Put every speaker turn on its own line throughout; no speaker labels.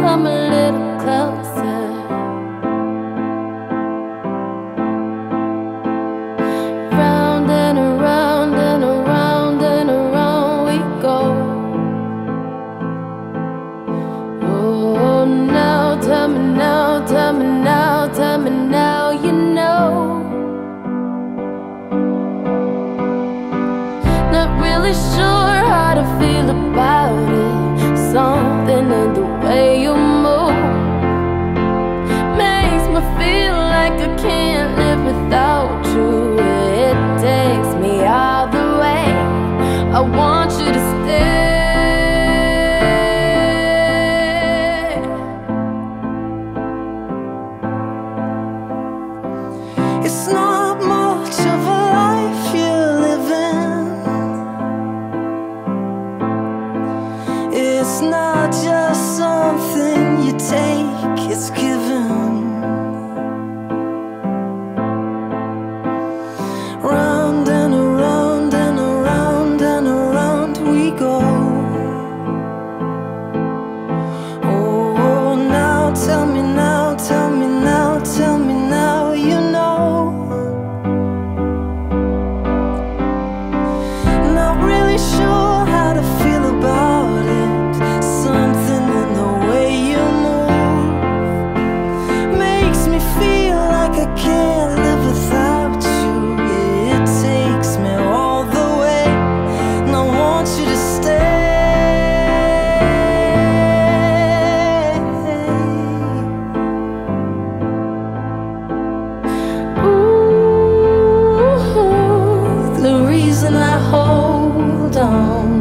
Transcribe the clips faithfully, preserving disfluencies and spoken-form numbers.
come a little closer. Round and around and around and around we go. Oh, now tell me now, tell me now, tell me now, you know. Not really sure how to feel about it. Something in the way you move makes me feel like I can't live without you. It takes me all the way. I want you to stay.
It's not much of a life you're living. It's not just something you take, it's given. Round and around and around and around we go. Oh, now tell me now, tell me now, tell me now, you know. Not really sure how to feel about it. Something in the way you move makes me feel like I can't live without you. It takes me all the way, and I want you to stay.
Ooh, the reason I hold on.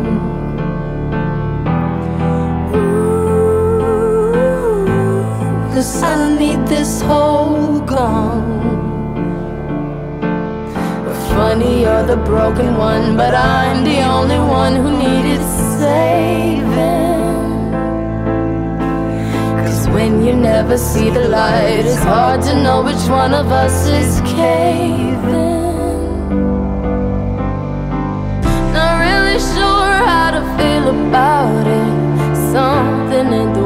Ooh, 'cause I need this hole gone. Funny, you're the broken one, but I'm the only one who needed saving. 'Cause when you never see the light, it's hard to know which one of us is caving. Not really sure how to feel about it. Something in the